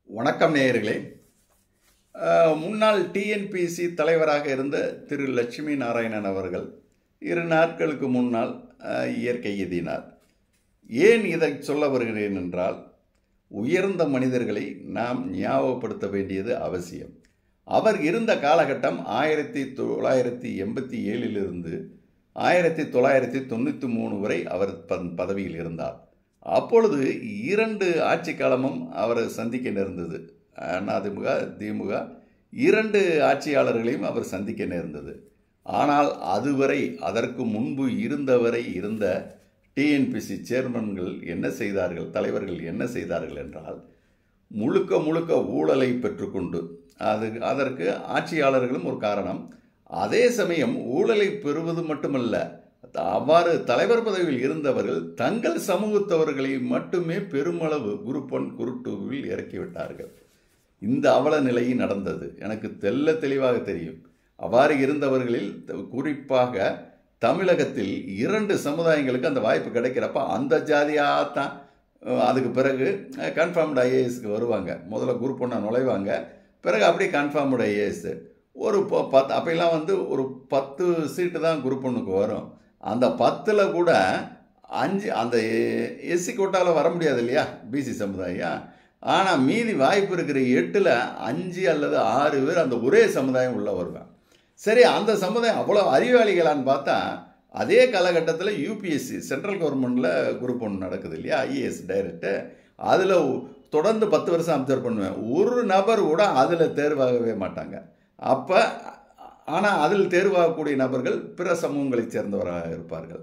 வணக்கம் நேயர்களே. முன்னாள் டிஎன்பிஎஸ்சி தலைவராக இருந்த திரு லட்சுமி நாராயணன் அவர்கள் 2 நாட்களுக்கு முன்னால் இயற்கை எய்தினார். ஏன் இதை சொல்ல வருகிறேன் என்றால், உயர்ந்த மனிதர்களை நாம் ஞாபகப்படுத்த வேண்டியது அவசியம். அவர் இருந்த காலகட்டம் 1987 1993 வரை அவர் பதவியில் இருந்தார். அப்பொழுது 2 ஆட்சி காலமும் அவர் சந்திக்க நேர்ந்தது. அதிமுக, திமுக 2 ஆட்சியாளர்களையும் அவர் சந்திக்க நேர்ந்தது. ஆனால் அதுவரை, அதற்கு முன்பு இருந்த டிஎன்பிஎஸ்சி சேர்மன்கள் என்ன செய்தார்கள், தலைவர்கள் என்ன செய்தார்கள் என்றால், முழுக்க ஊழலை பெற்றுக்கொண்டு, அதற்கு ஆட்சியாளர்களும் ஒரு காரணம். அதே சமயம் ஊழலை பெறுவது மட்டுமல்ல, அவ்வாறு தலைவர் பதவியில் இருந்தவர்கள் தங்கள் சமூகத்தவர்களை மட்டுமே பெருமளவு குரூப் 1 குரூப் 2வில் இறக்கிவிட்டார்கள். இந்த அவல நிலை நடந்தது. எனக்கு தெளிவாக தெரியும். அவ்வாறு இருந்தவர்களில் குறிப்பாக தமிழகத்தில் 2 சமுதாயங்களுக்கு அந்த வாய்ப்பு கிடைக்கிறப்ப அந்த ஜாதியாகத்தான் அதுக்கு பிறகு கன்ஃபார்ம்டு ஐஏஎஸ்க்கு வருவாங்க. முதல்ல குரூப் 1 நுழைவாங்க, பிறகு அப்படியே கன்ஃபார்ம்டு ஐஏஎஸ். ஒரு 10 அப்பெல்லாம் ஒரு 10 சீட்டு தான் குரூப் 1க்கு வரும். அந்த 10ல் கூட 5 அந்த எஸ்சி கோட்டாவில் வர முடியாது இல்லையா, பிசி சமுதாயம். ஆனால் மீதி வாய்ப்பு இருக்கிற 8ல் 5 அல்லது 6 பேர் அந்த ஒரே சமுதாயம் உள்ளே வருவாங்க. சரி, அந்த சமுதாயம் அவ்வளோ அறிவாளிகளான்னு பார்த்தா, அதே காலகட்டத்தில் யூபிஎஸ்சி சென்ட்ரல் கவர்மெண்ட்டில் குரூப் 1 நடக்குது இல்லையா, ஐஏஎஸ் டைரக்ட்டு. அதில் தொடர்ந்து 10 வருஷம் அப்சர்வ் பண்ணுவேன். ஒரு நபர் கூட அதில் தேர்வாகவே மாட்டாங்க. அப்போ ஆனால் அதில் தேர்வாகக்கூடிய நபர்கள் பிற சமூகங்களைச் சேர்ந்தவராக இருப்பார்கள்.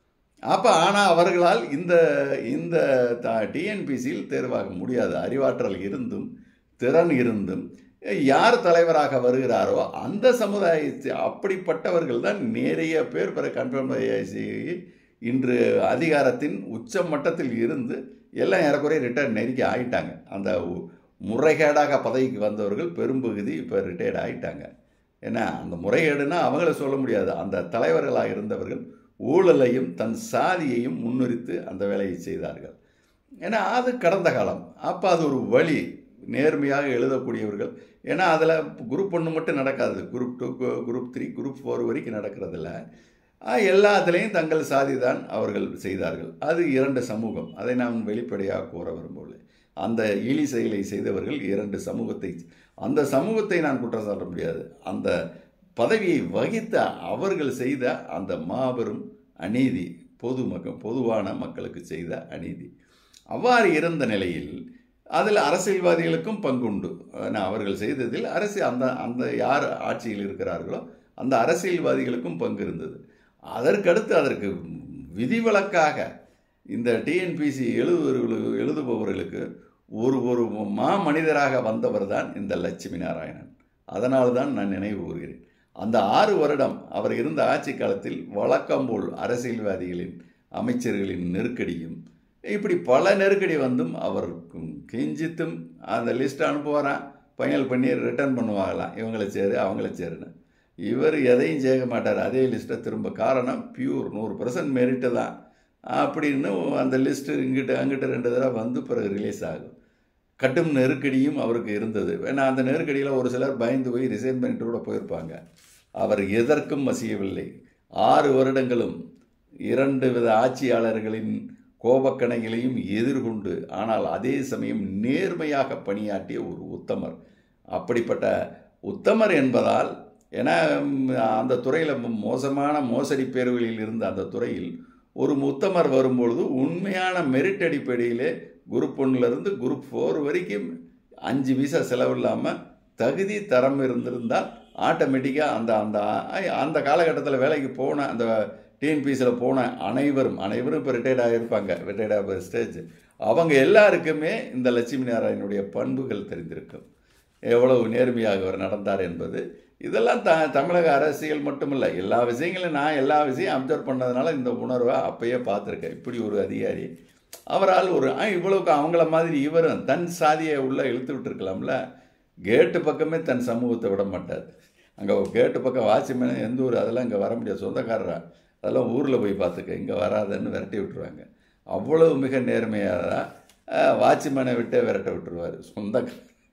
ஆனால் அவர்களால் இந்த டிஎன்பிசியில் தேர்வாக முடியாது. அறிவாற்றல் இருந்தும் திறன் இருந்தும் யார் தலைவராக வருகிறாரோ அந்த சமுதாயத்தை அப்படிப்பட்டவர்கள் தான் நிறைய பேர் பிற கன்ஃபார்ம் ஐஏஎஸ்சி இன்று அதிகாரத்தின் உச்ச மட்டத்தில் இருந்து எல்லாம் ஏறக்குறைய ரிட்டையர்ட் நெருக்கி ஆகிட்டாங்க. அந்த முறைகேடாக பதவிக்கு வந்தவர்கள் பெரும்பகுதி இப்போ ரிட்டையர்ட் ஆகிட்டாங்க. ஏன்னா அந்த முறைகேடுனா அவங்கள சொல்ல முடியாது. அந்த தலைவர்களாக இருந்தவர்கள் ஊழலையும் தன் சாதியையும் முன்னிறுத்து அந்த வேலையை செய்தார்கள். ஏன்னா அது கடந்த காலம். அப்போ அது ஒரு வழி, நேர்மையாக எழுதக்கூடியவர்கள். ஏன்னா அதில் குரூப் 1 மட்டும் நடக்காது, குரூப் 2, குரூப் 3, குரூப் 4 வரைக்கும் நடக்கிறதில்ல. எல்லாத்துலேயும் தங்கள் சாதி தான் அவர்கள் செய்தார்கள். அது 2 சமூகம். அதை நாம் வெளிப்படையாக கூற விரும்பவில்லை. அந்த இழி செயலை செய்தவர்கள் 2 சமூகத்தை, அந்த சமூகத்தை நான் குற்றம் சாட்ட முடியாது. அந்த பதவியை வகித்த அவர்கள் செய்த அந்த மாபெரும் அநீதி, பொதுவான மக்களுக்கு செய்த அநீதி. அவ்வாறு இருந்த நிலையில் அதில் அரசியல்வாதிகளுக்கும் பங்குண்டு. அவர்கள் செய்ததில் அந்த யார் ஆட்சியில் இருக்கிறார்களோ அந்த அரசியல்வாதிகளுக்கும் பங்கு இருந்தது. அதற்கடுத்து அதற்கு விதிவிலக்காக இந்த டிஎன்பிசி எழுதுபவர்களுக்கு ஒரு மனிதராக வந்தவர் தான் இந்த லட்சுமி நாராயணன். அதனால் தான் நான் நினைவு கூறுகிறேன். அந்த 6 வருடம் அவர் இருந்த ஆட்சி காலத்தில் வழக்கம்போல் அரசியல்வாதிகளின், அமைச்சர்களின் நெருக்கடியும், இப்படி பல நெருக்கடி வந்தும் அவர் கெஞ்சித்தும் அந்த லிஸ்ட் அனுப்புவாரான், ஃபைனல் பண்ணி ரிட்டர்ன் பண்ணுவாங்களாம், இவங்களை சேரு அவங்கள சேருன்னு. இவர் எதையும் செய்ய மாட்டார். அதே லிஸ்ட்டை திரும்ப, காரணம் பியூர் 100% மெரிட்டு தான் அப்படின்னு அந்த லிஸ்ட்டு அங்கிட்ட 2 தடவை வந்து பிறகு ரிலீஸ் ஆகும். கட்டும் நெருக்கடியும் அவருக்கு இருந்தது. ஏன்னா அந்த நெருக்கடியில் ஒரு சிலர் பயந்து போய் ரிசைன் பண்ணிட்டு கூட போயிருப்பாங்க. அவர் எதற்கும் வசியவில்லை. 6 வருடங்களும் 2 வித ஆட்சியாளர்களின் கோபக்கணைகளையும் எதிர்கொண்டு, ஆனால் அதே சமயம் நேர்மையாக பணியாற்றிய ஒரு உத்தமர். அப்படிப்பட்ட உத்தமர் என்பதால், ஏன்னா அந்த துறையில் மோசமான மோசடி பேர்களில் இருந்த அந்த துறையில் ஒரு உத்தமர் வரும்பொழுது உண்மையான மெரிட் அடிப்படையிலே குரூப் 1லேருந்து குரூப் 4 வரைக்கும் 5 வீசா செலவில்லாமல் தகுதி தரம் இருந்திருந்தால் ஆட்டோமேட்டிக்காக அந்த காலகட்டத்தில் வேலைக்கு போன, அந்த டிஎன்பிசியில் போன அனைவரும் இப்போ ரிட்டையர்ட் ஆகியிருப்பாங்க, ரிட்டையர்ட் ஆகிற ஸ்டேஜ், அவங்க எல்லாருக்குமே இந்த லட்சுமி நாராயணனுடைய பண்புகள் தெரிந்திருக்கும். எவ்வளவு நேர்மையாக அவர் நடந்தார் என்பது. இதெல்லாம் தமிழக அரசியல் மட்டுமில்லை, எல்லா விஷயங்களும் நான் எல்லா விஷயம் அப்சர்வ் பண்ணதுனால இந்த உணர்வை அப்பயே பார்த்துருக்கேன். இப்படி ஒரு அதிகாரி, அவரால் இவ்வளவுக்கு அவங்கள மாதிரி இவரும் தன் சாதியை உள்ளே இழுத்து விட்டுருக்கலாம்ல. கேட்டு பக்கமே தன் சமூகத்தை விட மாட்டார். அங்கே கேட்டு பக்கம் வாட்ச்மேன் எந்த ஊர், அதெல்லாம் இங்கே வர முடியாது, சொந்தக்காரரா, அதெல்லாம் ஊரில் போய் பார்த்துக்க, இங்கே வராதுன்னு விரட்டி விட்டுருவாங்க. அவ்வளவு மிக நேர்மையாக வாட்ச்மேனை விட்டே விரட்ட விட்டுருவார் சொந்தக்காரர்.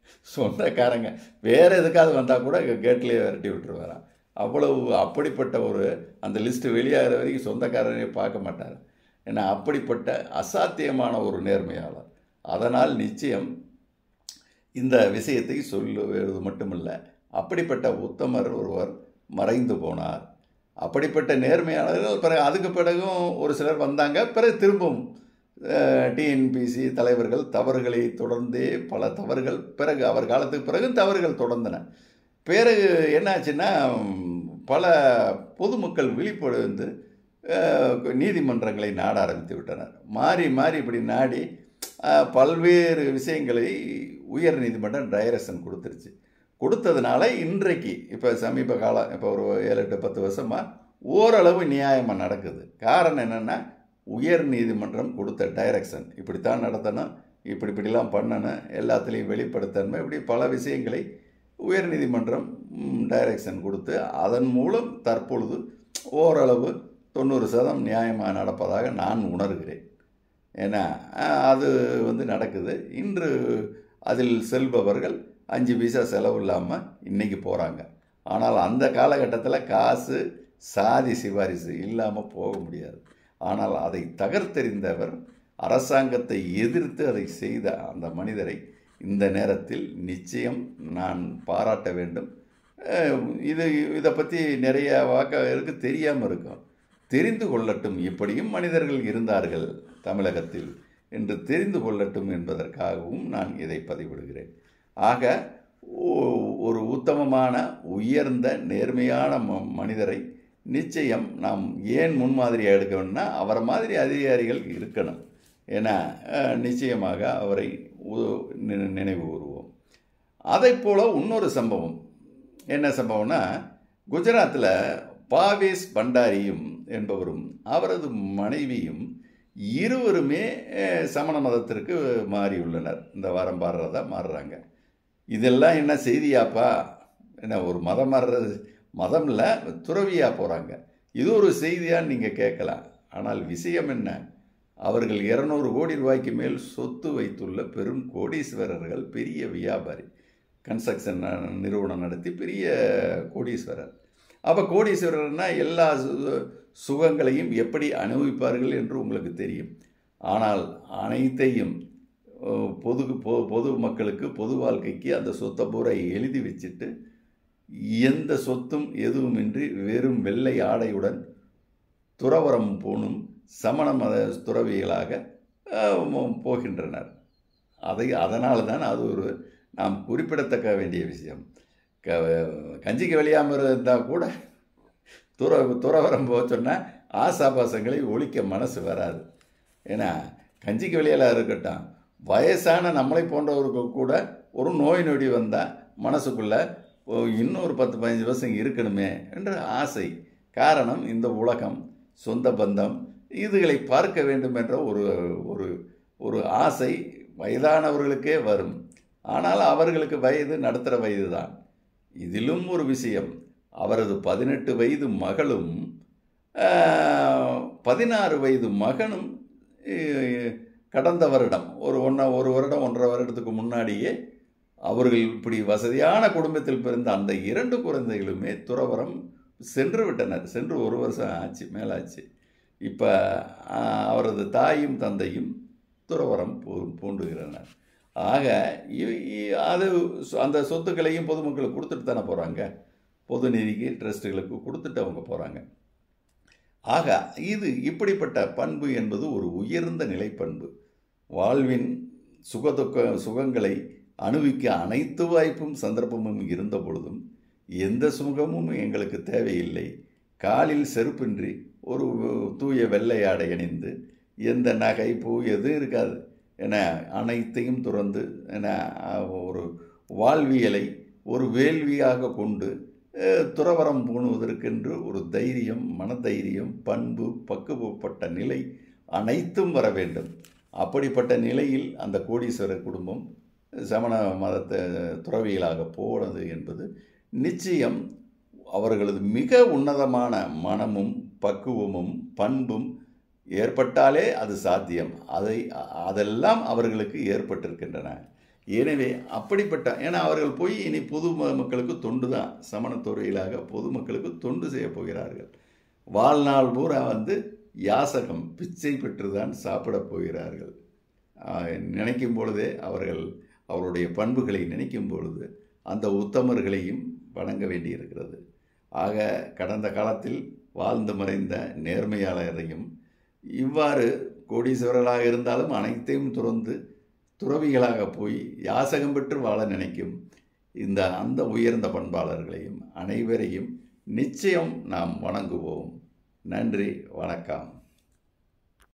சொந்தக்காரங்க வேறு எதுக்காவது வந்தால் கூட கேட்லேயே விரட்டி விட்டுருவாராம். அவ்வளவு அப்படிப்பட்ட ஒரு அந்த லிஸ்ட்டு வெளியாகிற வரைக்கும் சொந்தக்காரனையே பார்க்க மாட்டார். ஏன்னா அப்படிப்பட்ட அசாத்தியமான ஒரு நேர்மையாளர். அதனால் நிச்சயம் இந்த விஷயத்தை சொல்லுவது மட்டுமல்ல, அப்படிப்பட்ட உத்தமர் ஒருவர் மறைந்து போனார். அப்படிப்பட்ட நேர்மையாளர்கள் பிறகு அதுக்கு பிறகும் ஒரு சிலர் வந்தாங்க. பிறகு திரும்பவும் டிஎன்பிசி தலைவர்கள் தவறுகளை தொடர்ந்தே பல தவறுகள் பிறகு அவர் காலத்துக்கு பிறகு தவறுகள் தொடர்ந்தன. பிறகு என்னாச்சுன்னா பல பொதுமக்கள் விழிப்படைந்து நீதிமன்றங்களை நாட ஆரம்பித்து விட்டனர். மாறி மாறி இப்படி நாடி பல்வேறு விஷயங்களை உயர் நீதிமன்றம் டைரக்ஷன் கொடுத்துருச்சு. கொடுத்ததுனால இன்றைக்கு இப்போ சமீப காலம் இப்போ ஒரு 7-8-10 வருஷமாக ஓரளவு நியாயமாக நடக்குது. காரணம் என்னென்னா உயர் நீதிமன்றம் கொடுத்த டைரக்ஷன் இப்படித்தான் நடத்தணும், இப்படிலாம் பண்ணணும், எல்லாத்துலேயும் வெளிப்படைத்தன்மை, இப்படி பல விஷயங்களை உயர் நீதிமன்றம் டைரக்ஷன் கொடுத்து அதன் மூலம் தற்பொழுது ஓரளவு 90% நியாயமாக நடப்பதாக நான் உணர்கிறேன். ஏன்னா அது நடக்குது. இன்று அதில் செல்பவர்கள் 5 பைசா செலவு இல்லாமல் இன்றைக்கி போகிறாங்க. ஆனால் அந்த காலகட்டத்தில் காசு சாதி சிபாரிசு இல்லாமல் போக முடியாது. ஆனால் அதை தகர்த்தெறிந்தவர், அரசாங்கத்தை எதிர்த்து அதை செய்த அந்த மனிதரை இந்த நேரத்தில் நிச்சயம் நான் பாராட்ட வேண்டும். இதை பற்றி நிறைய வாக்காளருக்கு தெரியாமல் இருக்கும். தெரிந்து கொள்ளட்டும், இப்படியும் மனிதர்கள் இருந்தார்கள் தமிழகத்தில் என்று தெரிந்து கொள்ளட்டும் என்பதற்காகவும் நான் இதை பதிவிடுகிறேன். ஆக ஒரு உத்தமமான உயர்ந்த நேர்மையான மனிதரை நிச்சயம் நாம் ஏன் முன்மாதிரியாக எடுக்க வேணும்னா அவரை மாதிரி அதிகாரிகள் இருக்கணும். ஏன்னா நிச்சயமாக அவரை நினைவு கூறுவோம். அதை போல் இன்னொரு சம்பவம் என்ன சம்பவம்னா, குஜராத்தில் பாவேஸ் பண்டாரியும் என்பவரும் அவரது மனைவியும் இருவருமே சமண மதத்திற்கு மாறியுள்ளனர். இந்த வாரம் பாடுறதா மாறுறாங்க. இதெல்லாம் என்ன செய்தியாப்பா? என்ன ஒரு மதம் மாறுறது மதம் இல்லை, துறவியாக போகிறாங்க. இது ஒரு செய்தியான்னு நீங்கள் கேட்கலாம். ஆனால் விஷயம் என்ன? அவர்கள் 200 கோடி ரூபாய்க்கு மேல் சொத்து வைத்துள்ள பெரும் கோடீஸ்வரர்கள், பெரிய வியாபாரி, கன்ஸ்ட்ரக்ஷன் நிறுவனம் நடத்தி பெரிய கோடீஸ்வரர். அப்போ கோடீஸ்வரர்னா எல்லா சுகங்களையும் எப்படி அனுபவிப்பார்கள் என்று உங்களுக்கு தெரியும். ஆனால் அனைத்தையும் பொது மக்களுக்கு, பொது வாழ்க்கைக்கு அந்த சொத்தை பூரா எழுதி வச்சுட்டு எந்த சொத்தும் எதுவுமின்றி வெறும் வெள்ளை ஆடையுடன் துறவரம் போனும் சமண மத துறவிகளாக போகின்றனர். அதனால தான் அது ஒரு நாம் குறிப்பிடத்தக்க வேண்டிய விஷயம். கஞ்சிக்கு வெளியாமல் இருந்தால் கூட துறவரம் போக சொன்னால் ஆசாபாசங்களை ஒழிக்க மனசு வராது. ஏன்னா கஞ்சிக்கு வெளியில் இருக்கட்டும், வயசான நம்மளை போன்றவருக்கு கூட ஒரு நோய் நொடி வந்தால் மனசுக்குள்ளே இன்னொரு 10-15 வருஷம் இருக்கணுமே என்ற ஆசை. காரணம் இந்த உலகம், சொந்த பந்தம் இதுகளை பார்க்க வேண்டும் என்ற ஒரு ஆசை வயதானவர்களுக்கே வரும். ஆனால் அவர்களுக்கு வயது நடுத்தர வயது தான். இதிலும் ஒரு விஷயம், அவரது 18 வயது மகளும் 16 வயது மகனும் கடந்த வருடம் ஒரு 1.5 வருடத்துக்கு முன்னாடியே அவர்கள் இப்படி வசதியான குடும்பத்தில் பிறந்த அந்த 2 குழந்தைகளுமே துறவரம் சென்று விட்டனர். சென்று 1 வருஷம் ஆச்சு, மேலாச்சு. இப்போ அவரது தாயும் தந்தையும் துறவரம் பூண்டுகிறனர். ஆக அது அந்த சொத்துக்களையும் பொதுமக்களுக்கு கொடுத்துட்டு தானே போகிறாங்க. பொது நிதிக்கு, ட்ரஸ்ட்டுகளுக்கு கொடுத்துட்டு அவங்க போகிறாங்க. ஆக இது இப்படிப்பட்ட பண்பு என்பது ஒரு உயர்ந்த நிலைப்பண்பு. வாழ்வின் சுகங்களை அனுபவிக்க அனைத்து வாய்ப்பும் சந்தர்ப்பமும் இருந்த பொழுதும் எந்த சுகமும் எங்களுக்கு தேவையில்லை, காலில் செருப்பின்றி ஒரு தூய வெள்ளை ஆடை அணிந்து எந்த நகை பூ எதுவும் இருக்காது என அனைத்தையும் துறந்து என ஒரு வாழ்வியலை ஒரு வேள்வியாக கொண்டு துறவரம் பூணுவதற்கென்று ஒரு தைரியம், மனதைரியம், பண்பு, பக்குவப்பட்ட நிலை அனைத்தும் வர வேண்டும். அப்படிப்பட்ட நிலையில் அந்த கோடீஸ்வரர் குடும்பம் சமண மதத்தை துறவிகளாக போனது என்பது நிச்சயம் அவர்களது மிக உன்னதமான மனமும் பக்குவமும் பண்பும் ஏற்பட்டாலே அது சாத்தியம். அதெல்லாம் அவர்களுக்கு ஏற்பட்டிருக்கின்றன. எனவே அப்படிப்பட்ட ஏன்னா அவர்கள் போய் இனி பொது மக்களுக்கு தொண்டு தான், சமணத்துறையிலாக பொதுமக்களுக்கு தொண்டு செய்ய போகிறார்கள். வாழ்நாள் பூரா யாசகம் பிச்சை பெற்று தான் சாப்பிடப் போகிறார்கள். நினைக்கும் பொழுதே அவருடைய பண்புகளை நினைக்கும் பொழுது அந்த உத்தமர்களையும் வணங்க வேண்டியிருக்கிறது. ஆக கடந்த காலத்தில் வாழ்ந்து மறைந்த நேர்மையாளரையும் இவ்வாறு கோடீஸ்வரர்களாக இருந்தாலும் அனைத்தையும் துறந்து துறவிகளாக போய் யாசகம் பெற்று வாழ நினைக்கும் அந்த உயர்ந்த பண்பாளர்களையும் அனைவரையும் நிச்சயம் நாம் வணங்குவோம். நன்றி, வணக்கம்.